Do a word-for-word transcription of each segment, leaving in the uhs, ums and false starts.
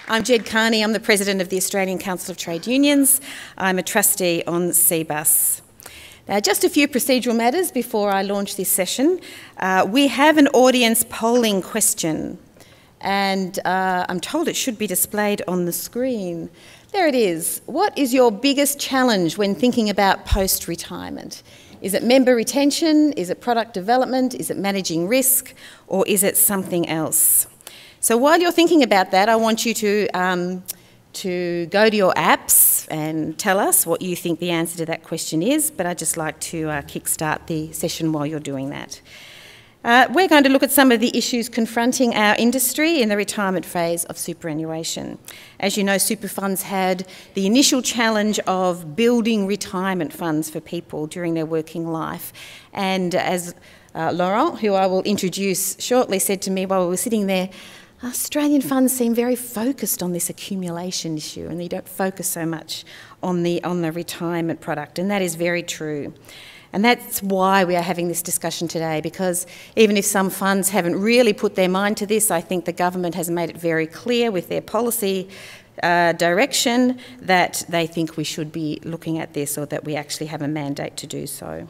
I'm Jed Kearney. I'm the President of the Australian Council of Trade Unions. I'm a trustee on C B U S. Now, just a few procedural matters before I launch this session. Uh, we have an audience polling question, and uh, I'm told it should be displayed on the screen. There it is. What is your biggest challenge when thinking about post-retirement? Is it member retention? Is it product development? Is it managing risk? Or is it something else? So while you're thinking about that, I want you to, um, to go to your apps and tell us what you think the answer to that question is, but I'd just like to uh, kickstart the session while you're doing that. Uh, we're going to look at some of the issues confronting our industry in the retirement phase of superannuation. As you know, super funds had the initial challenge of building retirement funds for people during their working life. And as uh, Laurent, who I will introduce shortly, said to me while we were sitting there, Australian funds seem very focused on this accumulation issue, and they don't focus so much on the, on the retirement product, and that is very true. And that's why we are having this discussion today, because even if some funds haven't really put their mind to this, I think the government has made it very clear with their policy uh, direction that they think we should be looking at this, or that we actually have a mandate to do so.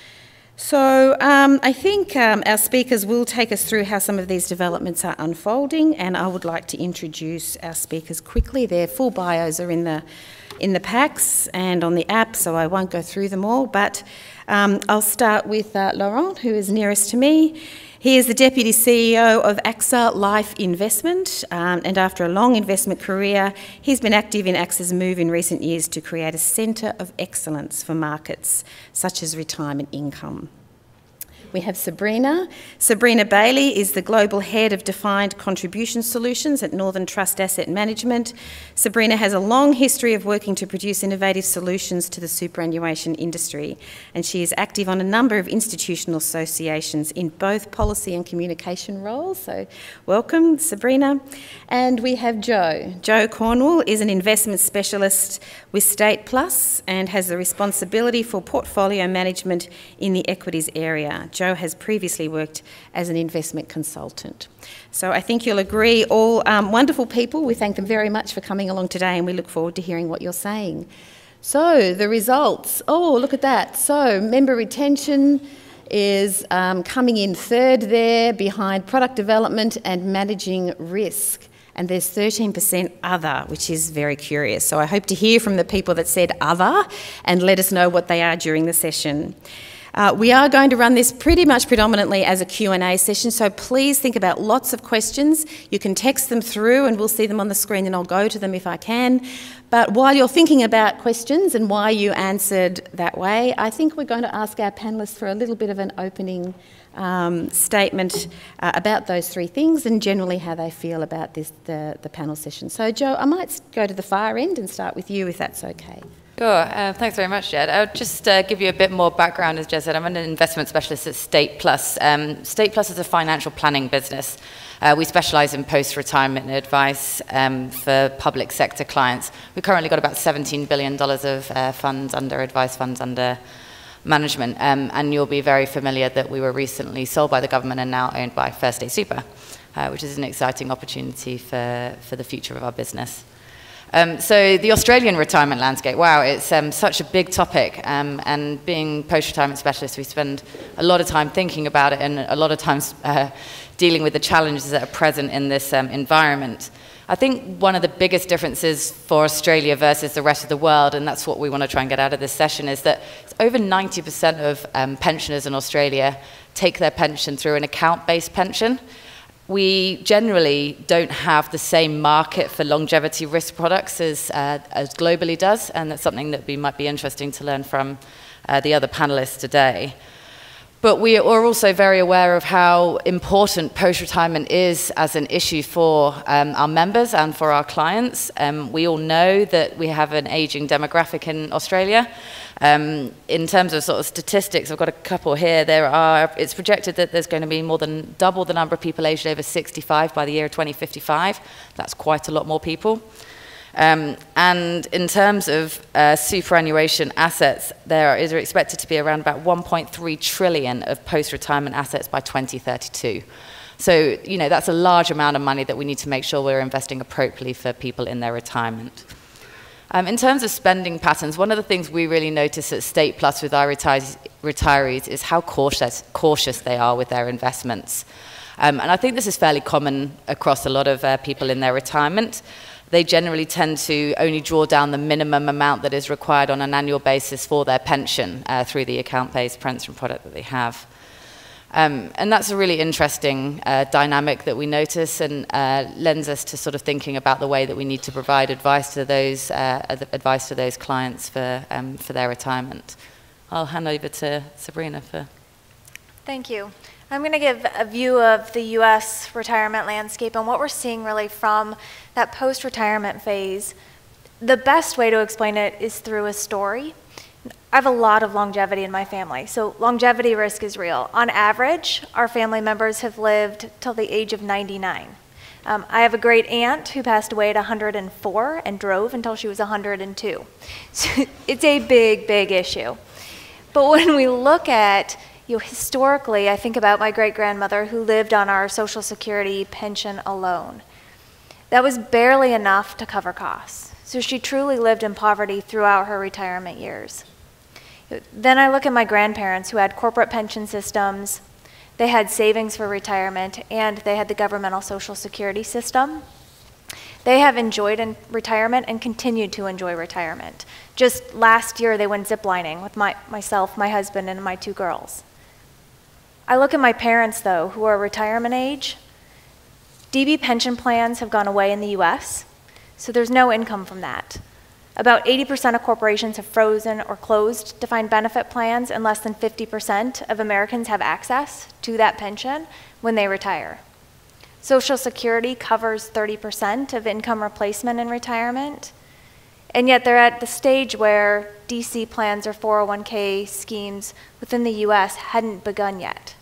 So um, I think um, our speakers will take us through how some of these developments are unfolding, and I would like to introduce our speakers quickly. Their full bios are in the, in the packs and on the app, so I won't go through them all, but um, I'll start with uh, Laurent, who is nearest to me. He is the Deputy C E O of A X A Life Investment, um, and after a long investment career, he's been active in A X A's move in recent years to create a centre of excellence for markets such as retirement income. We have Sabrina. Sabrina Bailey is the Global Head of Defined Contribution Solutions at Northern Trust Asset Management. Sabrina has a long history of working to produce innovative solutions to the superannuation industry, and she is active on a number of institutional associations in both policy and communication roles. So welcome, Sabrina. And we have Joe. Joe Cornwell is an investment specialist with StatePlus and has the responsibility for portfolio management in the equities area. Joe has previously worked as an investment consultant. So I think you'll agree, all um, wonderful people. We thank them very much for coming along today, and we look forward to hearing what you're saying. So the results, oh, look at that. So member retention is um, coming in third there, behind product development and managing risk. And there's thirteen percent other, which is very curious. So I hope to hear from the people that said other and let us know what they are during the session. Uh, we are going to run this pretty much predominantly as a Q and A session, so please think about lots of questions. You can text them through and we'll see them on the screen, and I'll go to them if I can. But while you're thinking about questions and why you answered that way, I think we're going to ask our panellists for a little bit of an opening um, statement uh, about those three things and generally how they feel about this, the, the panel session. So Joe, I might go to the far end and start with you if that's okay. Sure. Uh, thanks very much, Jed. I'll just uh, give you a bit more background. As Jed said, I'm an investment specialist at StatePlus. Um, StatePlus is a financial planning business. Uh, we specialise in post-retirement advice um, for public sector clients. We've currently got about seventeen billion dollars of uh, funds under advice, funds under management. Um, and you'll be very familiar that we were recently sold by the government and now owned by First State Super, uh, which is an exciting opportunity for, for the future of our business. Um, so the Australian retirement landscape, wow, it's um, such a big topic, um, and being post-retirement specialists, we spend a lot of time thinking about it and a lot of times uh, dealing with the challenges that are present in this um, environment. I think one of the biggest differences for Australia versus the rest of the world, and that's what we want to try and get out of this session, is that over ninety percent of um, pensioners in Australia take their pension through an account-based pension. We generally don't have the same market for longevity risk products as, uh, as globally does, and that's something that we might be interesting to learn from uh, the other panelists today. But we are also very aware of how important post-retirement is as an issue for um, our members and for our clients. Um, we all know that we have an aging demographic in Australia. Um, in terms of sort of statistics, I've got a couple here. There are, it's projected that there's going to be more than double the number of people aged over sixty-five by the year twenty fifty-five. That's quite a lot more people. Um, and in terms of uh, superannuation assets, there is expected to be around about one point three trillion of post-retirement assets by twenty thirty-two. So, you know, that's a large amount of money that we need to make sure we're investing appropriately for people in their retirement. Um, in terms of spending patterns, one of the things we really notice at StatePlus with our retirees, retirees is how cautious, cautious they are with their investments. Um, and I think this is fairly common across a lot of uh, people in their retirement. They generally tend to only draw down the minimum amount that is required on an annual basis for their pension uh, through the account-based pension product that they have. Um, and that's a really interesting uh, dynamic that we notice and uh, lends us to sort of thinking about the way that we need to provide advice to those, uh, advice to those clients for, um, for their retirement. I'll hand over to Sabrina for... Thank you. I'm going to give a view of the U S retirement landscape and what we're seeing really from that post-retirement phase. The best way to explain it is through a story. I have a lot of longevity in my family, so longevity risk is real. On average, our family members have lived till the age of ninety-nine. Um, I have a great aunt who passed away at one hundred and four and drove until she was one hundred and two. So it's a big, big issue. But when we look at, you know, historically, I think about my great-grandmother who lived on our Social Security pension alone. That was barely enough to cover costs. So she truly lived in poverty throughout her retirement years. Then I look at my grandparents who had corporate pension systems, they had savings for retirement, and they had the governmental Social Security system. They have enjoyed in retirement and continued to enjoy retirement. Just last year, they went ziplining with my, myself, my husband, and my two girls. I look at my parents, though, who are retirement age. D B pension plans have gone away in the U S, so there's no income from that. About eighty percent of corporations have frozen or closed defined benefit plans, and less than fifty percent of Americans have access to that pension when they retire. Social Security covers thirty percent of income replacement in retirement, and yet they're at the stage where D C plans or four oh one K schemes within the U S hadn't begun yet.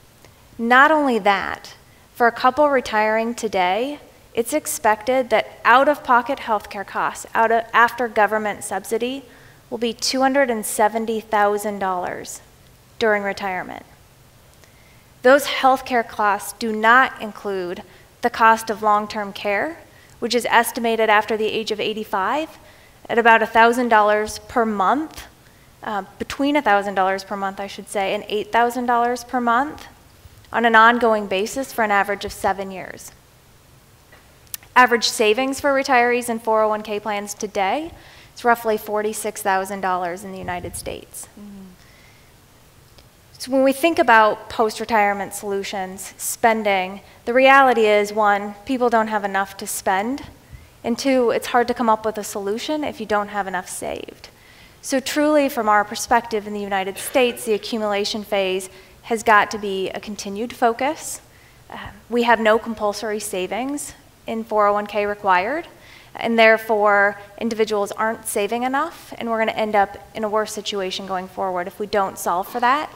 Not only that, for a couple retiring today, it's expected that out-of-pocket healthcare costs out of, after government subsidy will be two hundred seventy thousand dollars during retirement. Those healthcare costs do not include the cost of long-term care, which is estimated after the age of eighty-five at about one thousand dollars per month, uh, between one thousand dollars per month, I should say, and eight thousand dollars per month on an ongoing basis for an average of seven years. Average savings for retirees in four oh one K plans today is roughly forty-six thousand dollars in the United States. Mm-hmm. So when we think about post-retirement solutions, spending, the reality is, one, people don't have enough to spend, and two, it's hard to come up with a solution if you don't have enough saved. So truly, from our perspective in the United States, the accumulation phase has got to be a continued focus. Uh, we have no compulsory savings in four oh one K required, and therefore individuals aren't saving enough, and we're going to end up in a worse situation going forward if we don't solve for that.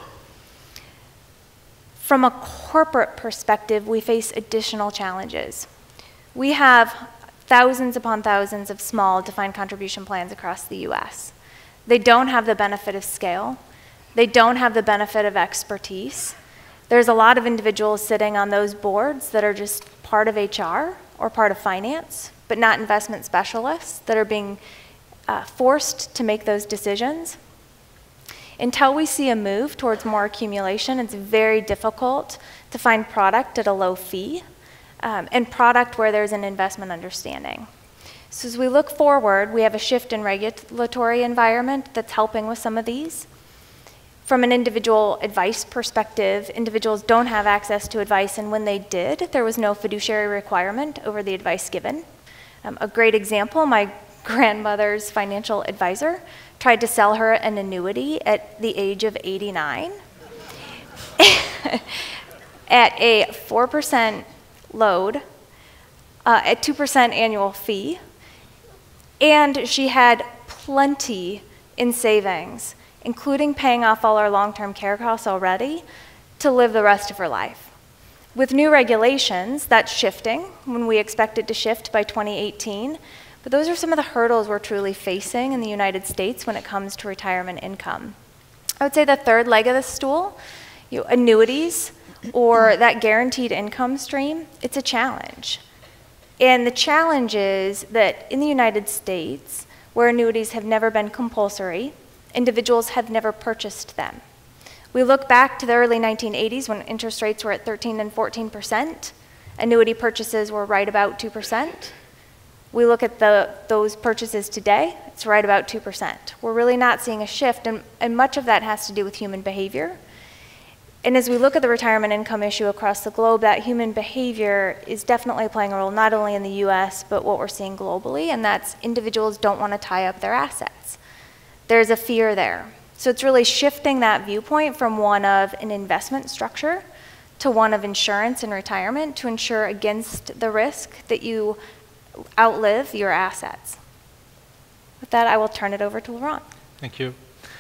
From a corporate perspective, we face additional challenges. We have thousands upon thousands of small defined contribution plans across the U S. They don't have the benefit of scale. They don't have the benefit of expertise. There's a lot of individuals sitting on those boards that are just part of H R or part of finance, but not investment specialists that are being uh, forced to make those decisions. Until we see a move towards more accumulation, it's very difficult to find product at a low fee um, and product where there's an investment understanding. So as we look forward, we have a shift in regulatory environment that's helping with some of these. From an individual advice perspective, individuals don't have access to advice, and when they did, there was no fiduciary requirement over the advice given. Um, a great example, my grandmother's financial advisor tried to sell her an annuity at the age of eighty-nine at a four percent load, uh, at two percent annual fee, and she had plenty in savings, including paying off all our long-term care costs already, to live the rest of her life. With new regulations, that's shifting when we expect it to shift by twenty eighteen, but those are some of the hurdles we're truly facing in the United States when it comes to retirement income. I would say the third leg of the stool, you know, annuities. or that guaranteed income stream, it's a challenge. And the challenge is that in the United States, where annuities have never been compulsory, individuals have never purchased them. We look back to the early nineteen eighties when interest rates were at thirteen and fourteen percent. Annuity purchases were right about two percent. We look at the, those purchases today, it's right about two percent. We're really not seeing a shift, and, and much of that has to do with human behavior. And as we look at the retirement income issue across the globe, that human behavior is definitely playing a role, not only in the U S, but what we're seeing globally, and that's individuals don't want to tie up their assets. There's a fear there. So it's really shifting that viewpoint from one of an investment structure to one of insurance and retirement to insure against the risk that you outlive your assets. With that, I will turn it over to Laurent. Thank you.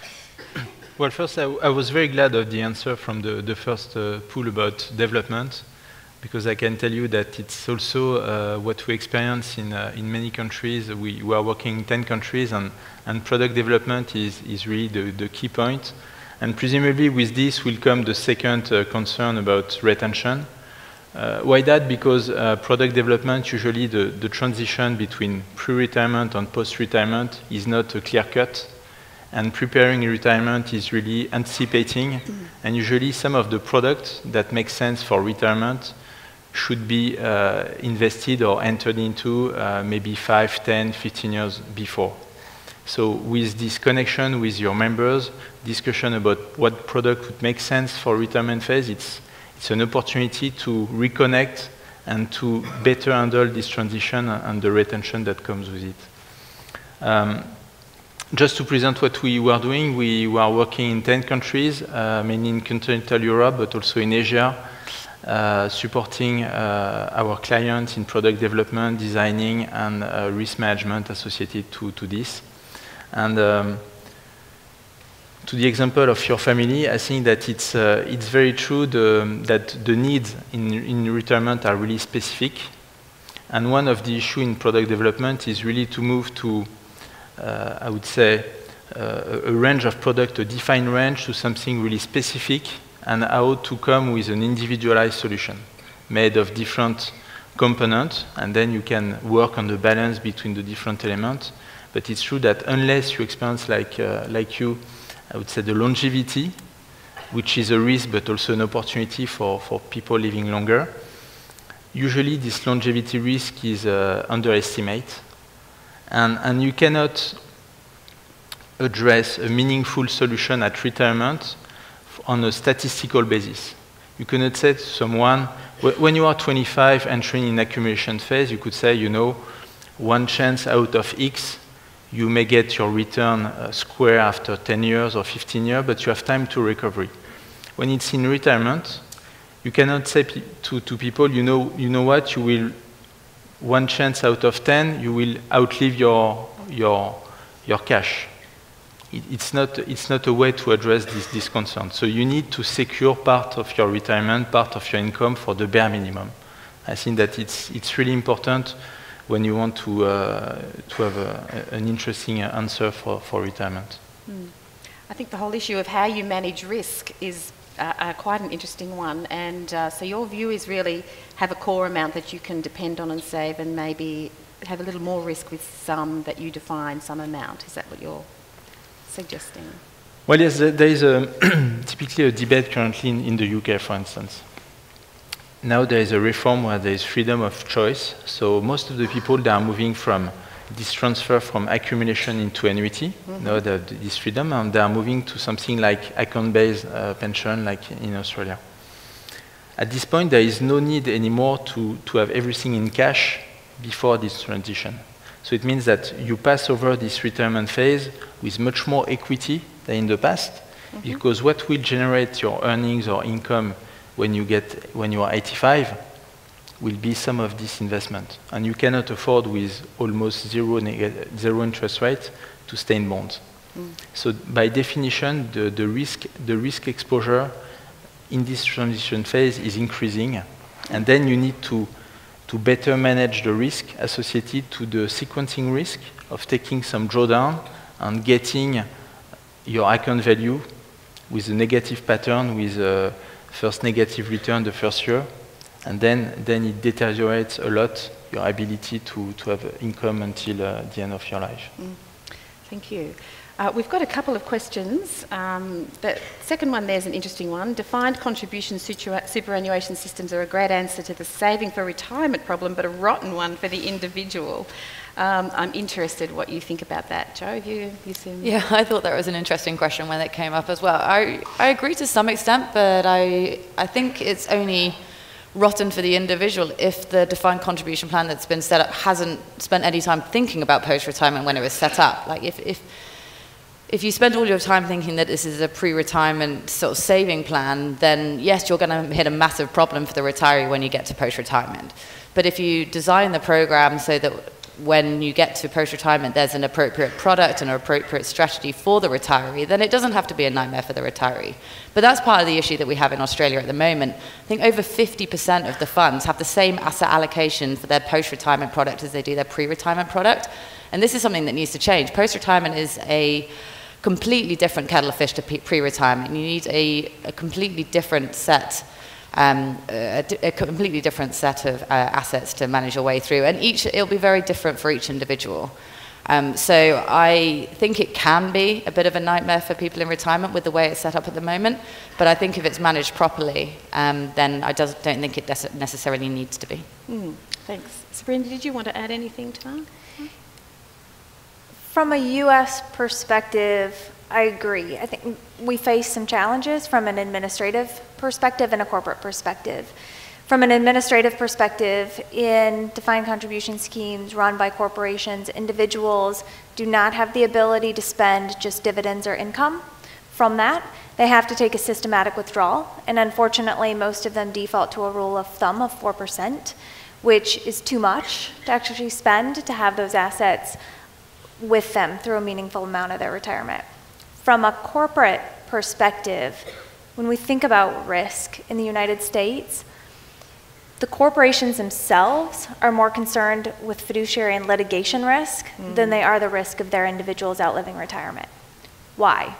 Well, first, I, I was very glad of the answer from the, the first uh, pool about development, because I can tell you that it's also uh, what we experience in, uh, in many countries. We, we are working in ten countries, and, and product development is, is really the, the key point. And presumably with this will come the second uh, concern about retention. Uh, why that? Because uh, product development, usually the, the transition between pre-retirement and post-retirement is not a clear cut. And preparing retirement is really anticipating. Mm. And usually some of the products that make sense for retirement should be uh, invested or entered into uh, maybe five, ten, fifteen years before. So with this connection with your members, discussion about what product would make sense for retirement phase, it's, it's an opportunity to reconnect and to better handle this transition and the retention that comes with it. Um, just to present what we were doing, we were working in ten countries, uh, mainly in continental Europe, but also in Asia, uh, supporting uh, our clients in product development, designing, and uh, risk management associated to, to this. And um, to the example of your family, I think that it's, uh, it's very true the, that the needs in, in retirement are really specific. And one of the issues in product development is really to move to, uh, I would say, uh, a range of product, a defined range, to something really specific, and how to come with an individualized solution made of different components, and then you can work on the balance between the different elements. But it's true that unless you experience, like, uh, like you, I would say the longevity, which is a risk but also an opportunity for, for people living longer, usually this longevity risk is uh, underestimated. And, and you cannot address a meaningful solution at retirement on a statistical basis. You cannot say to someone, when you are twenty-five entering in accumulation phase, you could say, you know, one chance out of X, you may get your return uh, square after ten years or fifteen years, but you have time to recovery. When it's in retirement, you cannot say pe to, to people, you know, you know what, you will, one chance out of ten, you will outlive your, your, your cash. It, it's, not, it's not a way to address this, this concern. So you need to secure part of your retirement, part of your income for the bare minimum. I think that it's, it's really important when you want to, uh, to have a, an interesting answer for, for retirement. Mm. I think the whole issue of how you manage risk is uh, uh, quite an interesting one. And uh, so your view is really have a core amount that you can depend on and save, and maybe have a little more risk with some that you define some amount. Is that what you're suggesting? Well, yes, there is a typically a debate currently in, in the U K, for instance. Now there is a reform where there is freedom of choice. So most of the people, they are moving from this transfer from accumulation into annuity. Mm-hmm. Now they have this freedom, and they are moving to something like account-based uh, pension, like in Australia. At this point, there is no need anymore to, to have everything in cash before this transition. So it means that you pass over this retirement phase with much more equity than in the past, mm-hmm. because what will generate your earnings or income when you get when you are eighty-five will be some of this investment, and you cannot afford with almost zero zero interest rate to stay in bonds. Mm. So by definition, the, the risk the risk exposure in this transition phase is increasing, and then you need to to better manage the risk associated to the sequencing risk of taking some drawdown and getting your account value with a negative pattern with uh, first negative return the first year, and then, then it deteriorates a lot your ability to, to have income until uh, the end of your life. Mm. Thank you. Uh, we've got a couple of questions. Um, the second one there's an interesting one. Defined contribution superannuation systems are a great answer to the saving for retirement problem, but a rotten one for the individual. Um, I'm interested what you think about that. Joe, have you, you seen? Yeah, I thought that was an interesting question when it came up as well. I, I agree to some extent, but I, I think it's only rotten for the individual if the defined contribution plan that's been set up hasn't spent any time thinking about post-retirement when it was set up. Like if, if, if you spend all your time thinking that this is a pre-retirement sort of saving plan, then yes, you're going to hit a massive problem for the retiree when you get to post-retirement. But if you design the program so that when you get to post-retirement, there's an appropriate product and an appropriate strategy for the retiree, then it doesn't have to be a nightmare for the retiree. But that's part of the issue that we have in Australia at the moment. I think over fifty percent of the funds have the same asset allocation for their post-retirement product as they do their pre-retirement product. And this is something that needs to change. Post-retirement is a completely different kettle of fish to pre-retirement. You need a, a completely different set Um, a, a completely different set of uh, assets to manage your way through, and each it'll be very different for each individual. Um, so I think it can be a bit of a nightmare for people in retirement with the way it's set up at the moment, but I think if it's managed properly, um, then I does, don't think it necessarily needs to be. Mm, thanks. Sabrina, did you want to add anything to that? From a U S perspective, I agree. I think we face some challenges from an administrative perspective and a corporate perspective. From an administrative perspective, in defined contribution schemes run by corporations, individuals do not have the ability to spend just dividends or income. From that, they have to take a systematic withdrawal, and unfortunately, most of them default to a rule of thumb of four percent, which is too much to actually spend to have those assets with them through a meaningful amount of their retirement. From a corporate perspective, when we think about risk in the United States, the corporations themselves are more concerned with fiduciary and litigation risk mm. than they are the risk of their individuals outliving retirement. Why?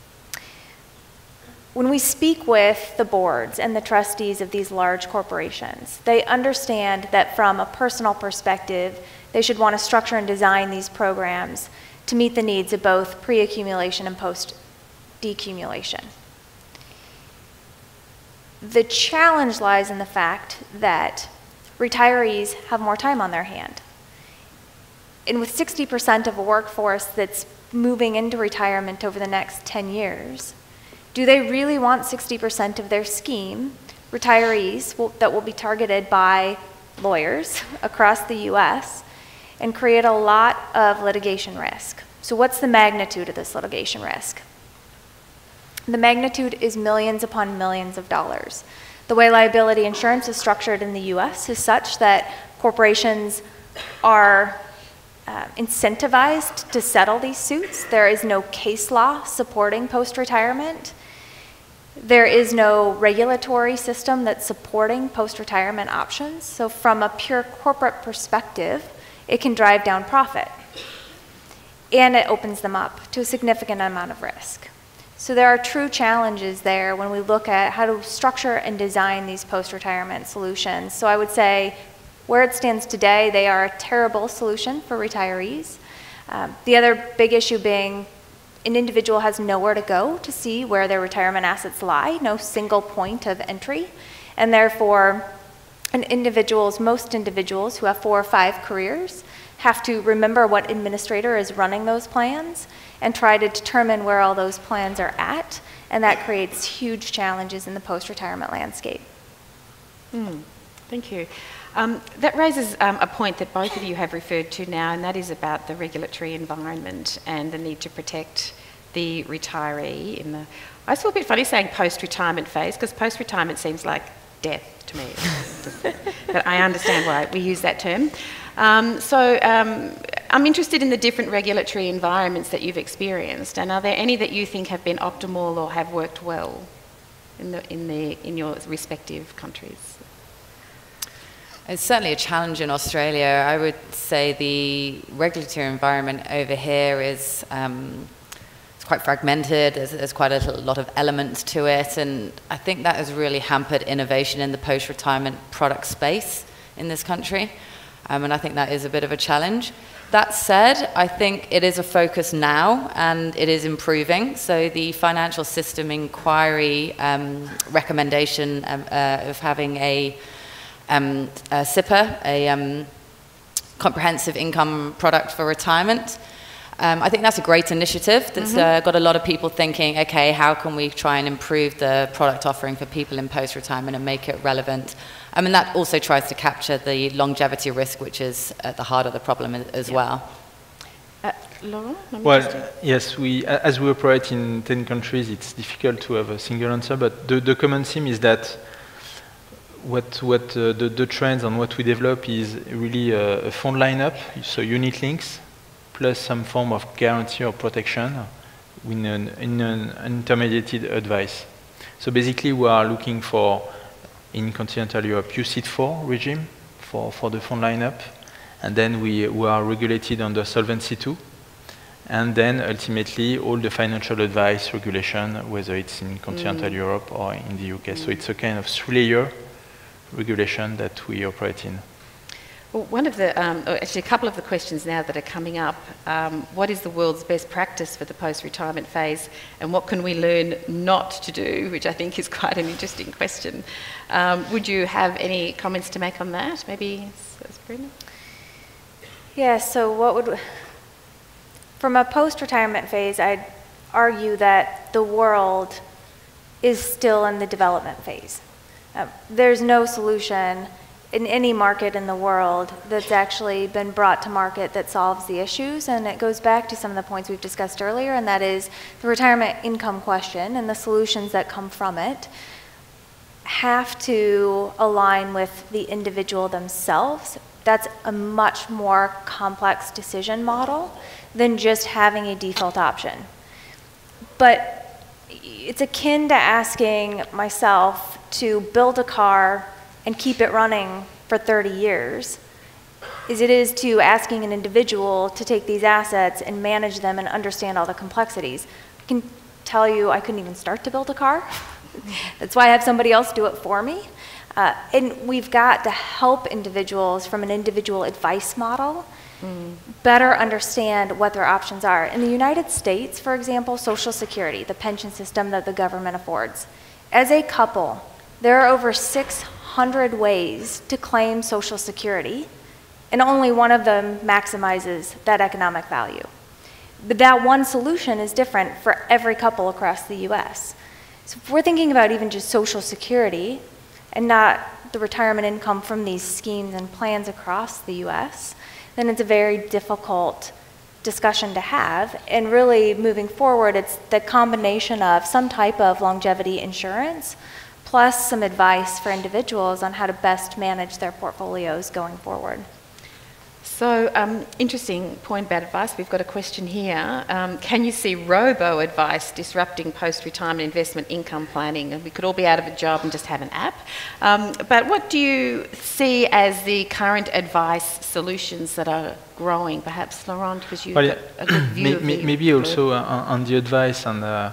When we speak with the boards and the trustees of these large corporations, they understand that from a personal perspective, they should want to structure and design these programs to meet the needs of both pre-accumulation and post-decumulation. The challenge lies in the fact that retirees have more time on their hand. And with sixty percent of a workforce that's moving into retirement over the next ten years, do they really want sixty percent of their scheme, retirees will, that will be targeted by lawyers across the U S, and create a lot of litigation risk? So what's the magnitude of this litigation risk? The magnitude is millions upon millions of dollars. The way liability insurance is structured in the U S is such that corporations are uh, incentivized to settle these suits. There is no case law supporting post-retirement. There is no regulatory system that's supporting post-retirement options. So from a pure corporate perspective, it can drive down profit. And it opens them up to a significant amount of risk. So there are true challenges there when we look at how to structure and design these post-retirement solutions. So I would say where it stands today, they are a terrible solution for retirees. Um, the other big issue being an individual has nowhere to go to see where their retirement assets lie, no single point of entry, and therefore an individual's, most individuals who have four or five careers have to remember what administrator is running those plans and try to determine where all those plans are at, and that creates huge challenges in the post-retirement landscape. Mm, thank you. Um, that raises um, a point that both of you have referred to now, and that is about the regulatory environment and the need to protect the retiree in the, I feel a bit funny saying post-retirement phase, because post-retirement seems like death to me. But I understand why we use that term. Um, so um, I'm interested in the different regulatory environments that you've experienced, and are there any that you think have been optimal or have worked well in, the, in, the, in your respective countries? It's certainly a challenge in Australia. I would say the regulatory environment over here is um, quite fragmented, there's, there's quite a lot of elements to it, and I think that has really hampered innovation in the post-retirement product space in this country, um, and I think that is a bit of a challenge. That said, I think it is a focus now, and it is improving. So the Financial System Inquiry um, recommendation um, uh, of having a, um, a S I P A, a um, comprehensive income product for retirement, Um, I think that's a great initiative that's mm-hmm. uh, got a lot of people thinking, okay, how can we try and improve the product offering for people in post-retirement and make it relevant? I mean, that also tries to capture the longevity risk, which is at the heart of the problem as yeah. well. Uh, Laurent? Well, yes, we, as we operate in ten countries, it's difficult to have a single answer, but the, the common theme is that what, what uh, the, the trends and what we develop is really a, a fund lineup, so unit links, plus some form of guarantee or protection in an, in an intermediated advice. So basically we are looking for, in continental Europe, U C I T four regime for, for the fund lineup, and then we, we are regulated under Solvency two, and then ultimately all the financial advice regulation, whether it's in continental mm. Europe or in the U K. Mm. So it's a kind of three-layer regulation that we operate in. Well, one of the, um, actually a couple of the questions now that are coming up, um, what is the world's best practice for the post-retirement phase, and what can we learn not to do, which I think is quite an interesting question. Um, would you have any comments to make on that? Maybe, Sabrina? Yeah, so what would, from a post-retirement phase, I'd argue that the world is still in the development phase. Uh, there's no solution in any market in the world that's actually been brought to market that solves the issues, and it goes back to some of the points we've discussed earlier, and that is the retirement income question and the solutions that come from it have to align with the individual themselves. That's a much more complex decision model than just having a default option. But it's akin to asking myself to build a car and keep it running for thirty years, as it is to asking an individual to take these assets and manage them and understand all the complexities. I can tell you I couldn't even start to build a car. That's why I have somebody else do it for me. Uh, and we've got to help individuals from an individual advice model mm. better understand what their options are. In the United States, for example, Social Security, the pension system that the government affords. As a couple, there are over six hundred ways to claim Social Security, and only one of them maximizes that economic value. But that one solution is different for every couple across the U S. So if we're thinking about even just Social Security and not the retirement income from these schemes and plans across the U S, then it's a very difficult discussion to have. And really moving forward, it's the combination of some type of longevity insurance plus some advice for individuals on how to best manage their portfolios going forward. So, um, interesting point about advice. We've got a question here. Um, can you see robo-advice disrupting post-retirement investment income planning? And we could all be out of a job and just have an app. Um, but what do you see as the current advice solutions that are growing? Perhaps, Laurent, because you've well, yeah. got a good view of the Maybe also uh, on the advice and uh,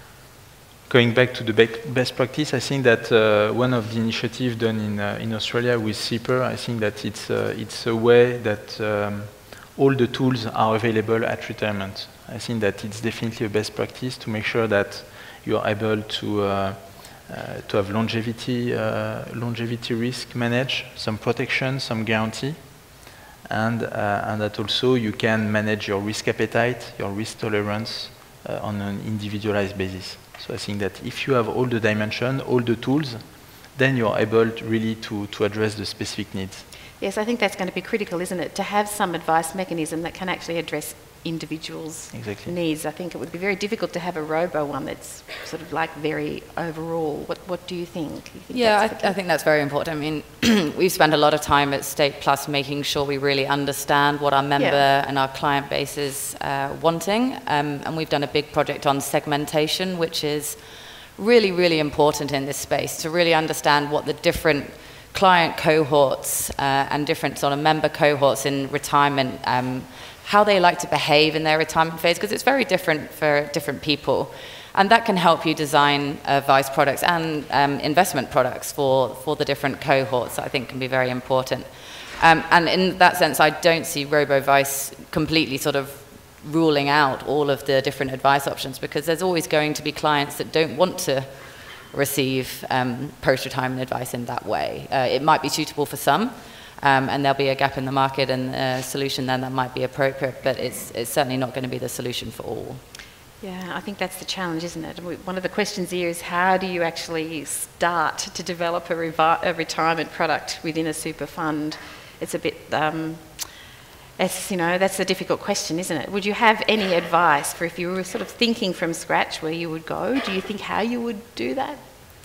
going back to the best practice, I think that uh, one of the initiatives done in, uh, in Australia with S I P A, I think that it's, uh, it's a way that um, all the tools are available at retirement. I think that it's definitely a best practice to make sure that you are able to, uh, uh, to have longevity, uh, longevity risk managed, some protection, some guarantee, and, uh, and that also you can manage your risk appetite, your risk tolerance uh, on an individualized basis. So I think that if you have all the dimensions, all the tools, then you're able to really to, to address the specific needs. Yes, I think that's going to be critical, isn't it? To have some advice mechanism that can actually address individuals' exactly. needs. I think it would be very difficult to have a robo one that's sort of like very overall. What, what do you think? You think yeah, I, th I think that's very important. I mean, we've spent a lot of time at StatePlus making sure we really understand what our member yeah. and our client base is uh, wanting. Um, and we've done a big project on segmentation, which is really, really important in this space, to really understand what the different client cohorts uh, and different sort of member cohorts in retirement um, how they like to behave in their retirement phase, because it's very different for different people. And that can help you design advice products and um, investment products for, for the different cohorts, I think can be very important. Um, and in that sense, I don't see robo-advice completely sort of ruling out all of the different advice options, because there's always going to be clients that don't want to receive um, post-retirement advice in that way. Uh, it might be suitable for some, um, and there'll be a gap in the market and a solution then that might be appropriate, but it's, it's certainly not going to be the solution for all. Yeah, I think that's the challenge, isn't it? One of the questions here is how do you actually start to develop a, revi a retirement product within a super fund? It's a bit, um, it's, you know, that's a difficult question, isn't it? Would you have any advice for if you were sort of thinking from scratch where you would go? Do you think how you would do that?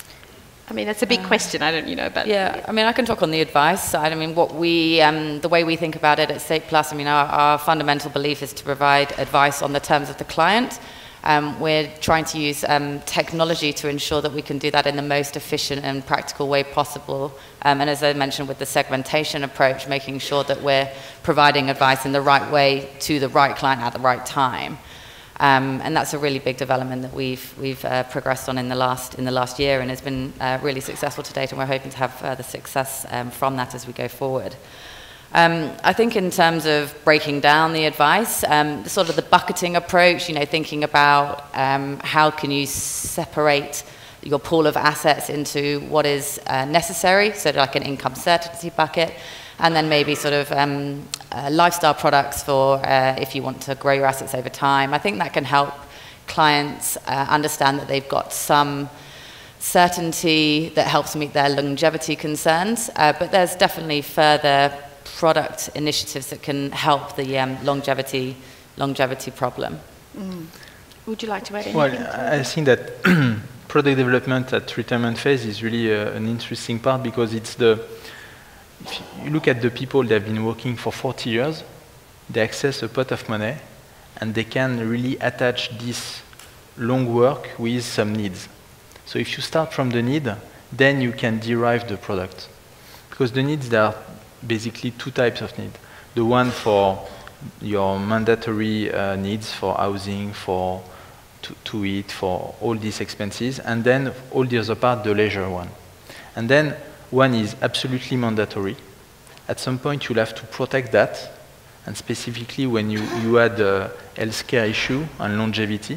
I mean, that's a big um, question, I don't, you know, but... Yeah, yeah, I mean, I can talk on the advice side. I mean, what we, um, the way we think about it at StatePlus, I mean, our, our fundamental belief is to provide advice on the terms of the client. Um, we're trying to use um, technology to ensure that we can do that in the most efficient and practical way possible. Um, and as I mentioned with the segmentation approach, making sure that we're providing advice in the right way to the right client at the right time. Um, and that's a really big development that we've, we've uh, progressed on in the, last, in the last year, and has been uh, really successful to date, and we're hoping to have further success um, from that as we go forward. Um, I think in terms of breaking down the advice, um, sort of the bucketing approach, you know, thinking about um, how can you separate your pool of assets into what is uh, necessary, so like an income certainty bucket, and then maybe sort of um, uh, lifestyle products for uh, if you want to grow your assets over time. I think that can help clients uh, understand that they've got some certainty that helps meet their longevity concerns, uh, but there's definitely further product initiatives that can help the um, longevity longevity problem. Mm. Would you like to add anything? Well, I think that product development at retirement phase is really uh, an interesting part, because it's the, if you look at the people that have been working for forty years, they access a pot of money, and they can really attach this long work with some needs. So if you start from the need, then you can derive the product. Because the needs, there are basically two types of need. The one for your mandatory uh, needs for housing, for to, to eat, for all these expenses, and then all the other part, the leisure one. And then one is absolutely mandatory. At some point, you'll have to protect that, and specifically when you, you add a healthcare issue and longevity.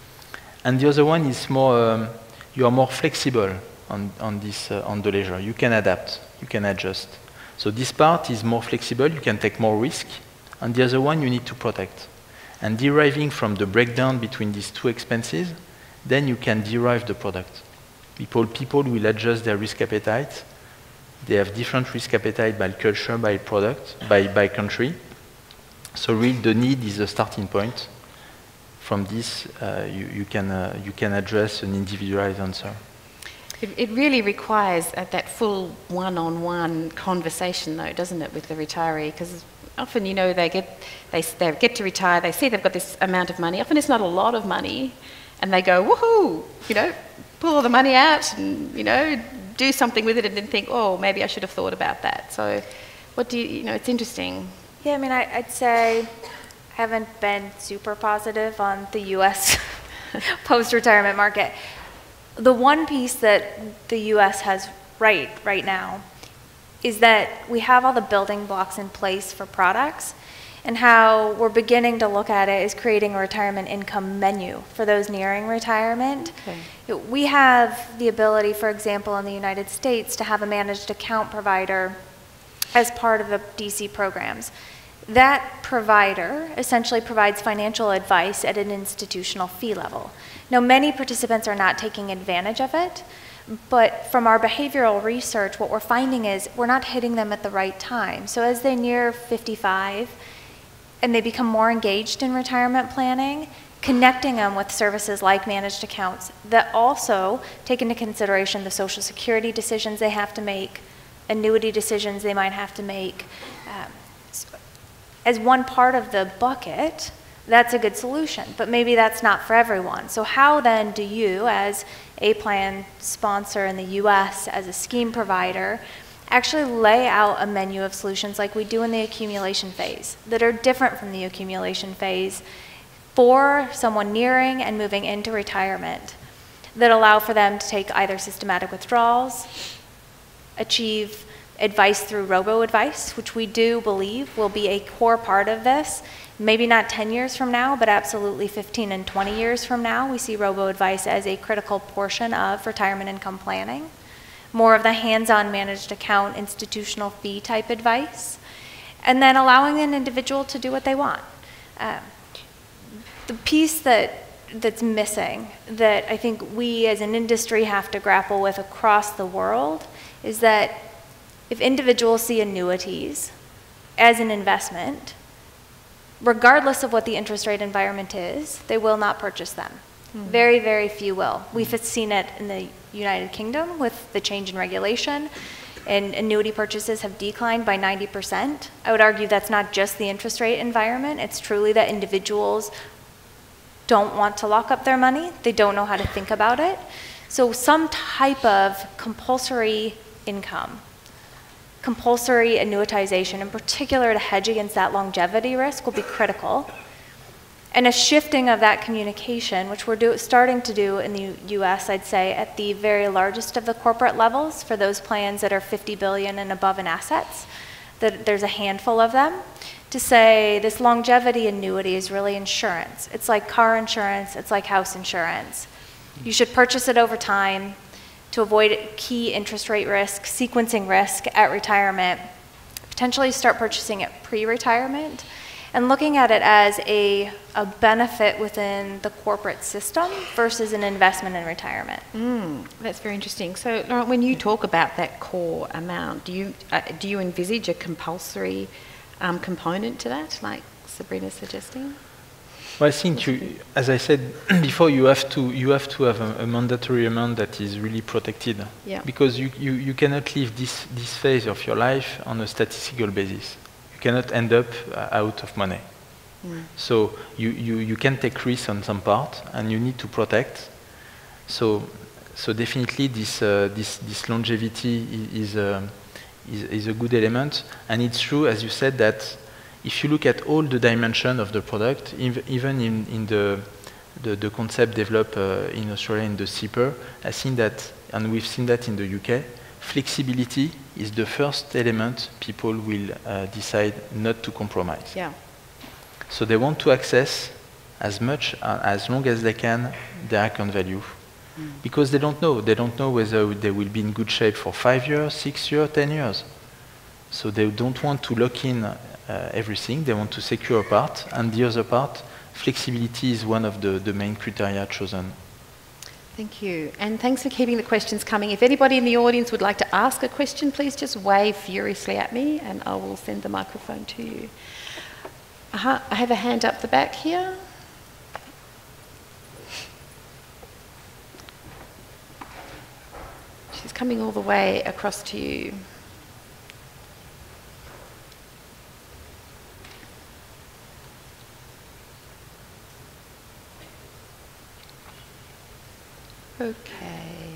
And the other one is more, um, you are more flexible on, on, this, uh, on the leisure. You can adapt, you can adjust. So this part is more flexible, you can take more risk, and the other one you need to protect. And deriving from the breakdown between these two expenses, then you can derive the product. People, people will adjust their risk appetite. They have different risk appetite by culture, by product, by, by country. So really the need is the starting point. From this, uh, you, you, can, uh, you can address an individualized answer. It, it really requires uh, that full one-on-one conversation, though, doesn't it, with the retiree? Because often, you know, they get they, they get to retire, they see they've got this amount of money. Often it's not a lot of money, and they go, woohoo, you know, pull all the money out and, you know, do something with it, and then think, oh, maybe I should have thought about that. So what do you, you know, it's interesting. Yeah, I mean, I, I'd say I haven't been super positive on the U S post-retirement market. The one piece that the U S has right right now is that we have all the building blocks in place for products, and how we're beginning to look at it is creating a retirement income menu for those nearing retirement. Okay. We have the ability, for example, in the United States to have a managed account provider as part of the D C programs. That provider essentially provides financial advice at an institutional fee level. Now, many participants are not taking advantage of it, but from our behavioral research, what we're finding is we're not hitting them at the right time. So as they near fifty-five and they become more engaged in retirement planning, connecting them with services like managed accounts that also take into consideration the Social Security decisions they have to make, annuity decisions they might have to make. Um, as one part of the bucket, that's a good solution, but maybe that's not for everyone. So how then do you, as a plan sponsor in the U S, as a scheme provider, actually lay out a menu of solutions like we do in the accumulation phase that are different from the accumulation phase for someone nearing and moving into retirement, that allow for them to take either systematic withdrawals, achieve advice through robo-advice, which we do believe will be a core part of this. Maybe not ten years from now, but absolutely fifteen and twenty years from now, we see robo-advice as a critical portion of retirement income planning. More of the hands-on managed account, institutional fee type advice, and then allowing an individual to do what they want. Um, the piece that that's missing, that I think we as an industry have to grapple with across the world, is that if individuals see annuities as an investment, regardless of what the interest rate environment is, they will not purchase them. Mm-hmm. Very, very few will. We've seen it in the United Kingdom with the change in regulation, and annuity purchases have declined by ninety percent. I would argue that's not just the interest rate environment, it's truly that individuals don't want to lock up their money, they don't know how to think about it. So some type of compulsory income, compulsory annuitization, in particular to hedge against that longevity risk, will be critical. And a shifting of that communication, which we're do, starting to do in the U S, I'd say, at the very largest of the corporate levels for those plans that are fifty billion dollars and above in assets, that there's a handful of them, to say this longevity annuity is really insurance. It's like car insurance, it's like house insurance. You should purchase it over time to avoid key interest rate risk, sequencing risk at retirement, potentially start purchasing it pre-retirement, and looking at it as a, a benefit within the corporate system versus an investment in retirement. Mm, that's very interesting. So, Laurent, when you talk about that core amount, do you, uh, do you envisage a compulsory um, component to that, like Sabrina's suggesting? Well, I think, you, as I said before, you have to you have to have a, a mandatory amount that is really protected, yeah. because you, you, you cannot live this this phase of your life on a statistical basis. You cannot end up uh, out of money. Mm. So you, you, you can take risks on some part, and you need to protect. So so definitely this uh, this this longevity is uh, is is a good element, and it's true, as you said, that if you look at all the dimensions of the product, even in, in the, the, the concept developed uh, in Australia in the S I P R, I think that, and we've seen that in the U K, flexibility is the first element people will uh, decide not to compromise. Yeah. So they want to access as much, uh, as long as they can, their account value. Mm. Because they don't know. They don't know whether they will be in good shape for five years, six years, ten years. So they don't want to lock in Uh, everything. They want to secure a part, and the other part, flexibility is one of the, the main criteria chosen. Thank you, and thanks for keeping the questions coming. If anybody in the audience would like to ask a question, please just wave furiously at me and I will send the microphone to you. Uh-huh. I have a hand up the back here. She's coming all the way across to you. Okay.